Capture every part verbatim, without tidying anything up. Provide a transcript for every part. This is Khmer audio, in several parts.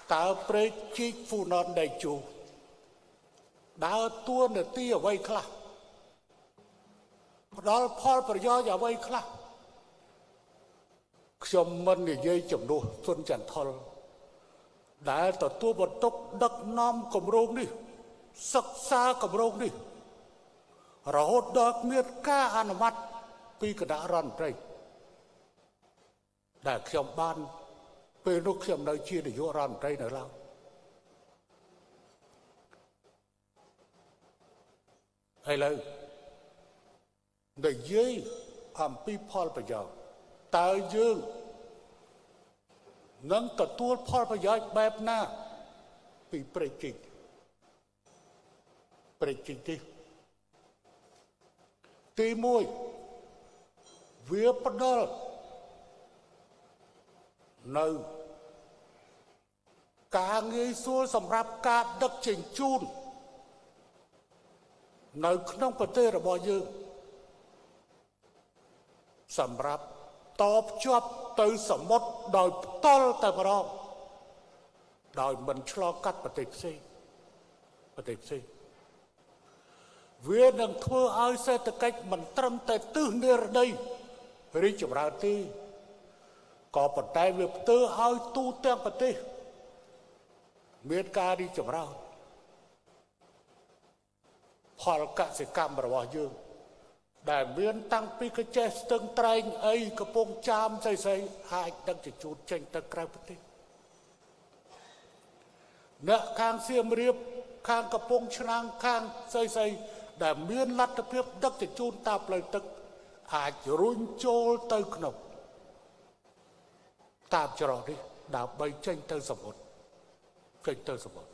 តើព្រែកជីកហ្វូណនដៃជូដើរតួនាទីអ្វីខ្លះផ្ដល់ផលប្រយោជន៍អ្វីខ្លះខ្ញុំមិននិយាយចំនួនសុនចន្ទថុលដែលទទួលបន្ទុកដឹកនាំគម្រោងនេះសិក្សាគម្រោងនេះរហូតដល់មានការអនុម័តពីគណៈរដ្ឋមន្ត្រីដែលខ្ញុំបានពេលនោះខ្ញុំនៅជានាយករដ្ឋមន្ត្រីនៅឡើយឥឡូវនិយាយអំពីផលប្រយោជន៍តើយើងនឹងទទួលផលប្រយោជន៍បែបណាពីព្រែកជីកព្រែកជីកនេះទីមួយវាផ្ដល់នៅការងាយស្រួលសម្រាប់ការដឹកជញ្ជូននៅក្នុងប្រទេសរបស់យើងសម្រាប់តភ្ជាប់ទៅសមុទ្រដោយផ្ទាល់តែម្ដងដោយមិនឆ្លងកាត់ប្រទេសផ្សេងប្រទេសផ្សេងវានឹងធ្វើឲ្យសេដ្ឋកិច្ចមិនត្រឹមតែទិសនិរដីរីកចម្រើនទេក៏ប៉ុន្តែវាផ្ទើឲ្យទូទាំងប្រទេសមានការរីកចម្រើនផលកសិកម្មរបស់យើងដែលមានតាំងពីកញ្ចេះស្ទឹងត្រែងអីកំពង់ចាមស្អីស្អីអាចដឹកជញ្ជូនចេញទៅក្រៅប្រទេសអ្នកខាងសៀមរាបខាងកំពង់ឆ្នាំងខាងស្អីស្អីដែលមានលទ្ធភាពដឹកជញ្ជូនតាមផ្លូវទឹកអាចរុញចូលទៅក្នុងតាមច្រកនេះដើម្បីចេញទៅសមុទ្រចេញទៅសមុទ្រ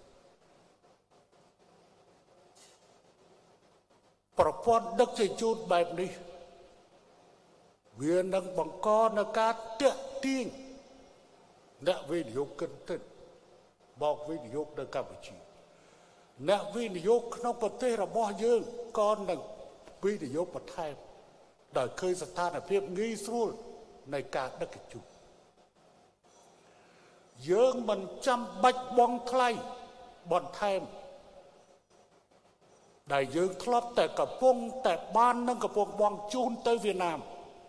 ប្រព័ន្ធដឹកជញ្ជូនបែបនេះវានឹងបង្កនៅការទាក់ទាញអ្នកវិនិយោគិនទិនមកវិនិយោគនៅកម្ពុជាអ្នកវិនិយោគក្នុងប្រទេសរបស់យើងក៏នឹងវិនិយោគបន្ថែមដោយឃើញស្ថានភាពងាយស្រួលនៃការដឹកជញ្ជូនយើងមិនចាំបាច់បង់ថ្លៃបន្ថែមដែលយើងធ្លាប់តែកំពុងតែបាននឹងកំពុងបង់ជូនទៅវៀតណាម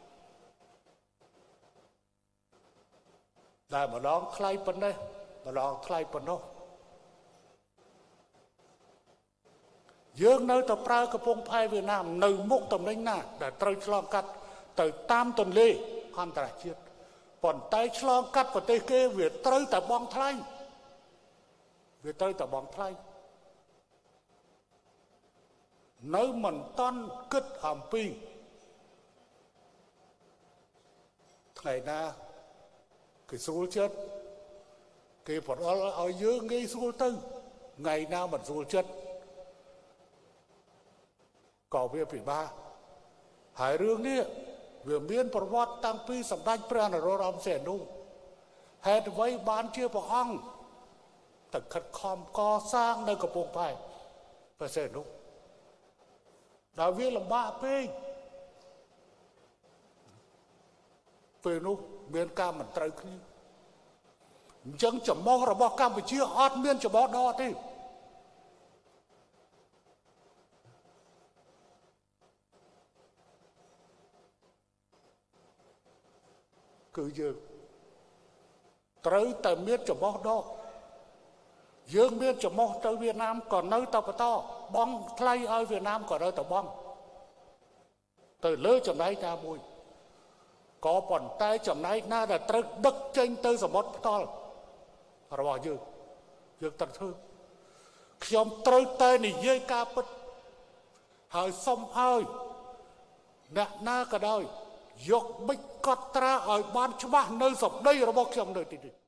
ដែលម្ដងថ្លៃប៉ុណ្ណេះម្ដងថ្លៃប៉ុណ្ណោះយើងនៅតែប្រើកំពង់ផែវៀតណាមនៅមុខតំណែងណាដែលត្រូវឆ្លងកាត់ទៅតាមទន្លេអន្តរជាតិប៉ុន្តែឆ្លងកាត់ប្រទេសគេវាត្រូវតែបង់ថ្លៃវាត្រូវតែបង់ថ្លៃនៅមិនតាន់គិតអំពីថ្ងៃណាគេស្រួលចិត្តគេផ្ដល់ឲ្យយើងងាយស្រួលទៅថ្ងៃណាមិនស្រួលចិត្តក៏វាពិបាកហើយរឿងនេះវាមានប្រវត្តិតាំងពីសម្ដេចព្រះនរោត្តមសីហនុហេតុអ្វីបានជាព្រះអង្គទៅខិតខំកសាងនៅកំពង់ផែព្រះសីហនុដល់វាលំបាកពេកពេលនោះមានការមិនត្រូវគ្នាអញ្ចឹងចំោះរបស់កម្ពុជាអត់មានចំោះដកទេគឺយើងត្រូវតែមានចំោះដកយើងមានចំោះទៅវៀតណាមក៏នៅតែបន្តបង់ថ្លៃឲ្យវៀតណាមក៏នៅតែបង់ទៅលើចំណែកណាមួយក៏ប៉ុន្តែចំណែកណាដែលត្រូវដឹកចេញទៅសមុទ្រផ្ទាល់របស់យើងយើងត្រូវធ្វើខ្ញុំត្រូវតែនិយាយការពិតហើយសុំឲ្យអ្នកណាក៏ដោយយកបិចកត់ត្រាឲ្យបានច្បាស់នៅសម្ដីរបស់ខ្ញុំនៅទីនេះ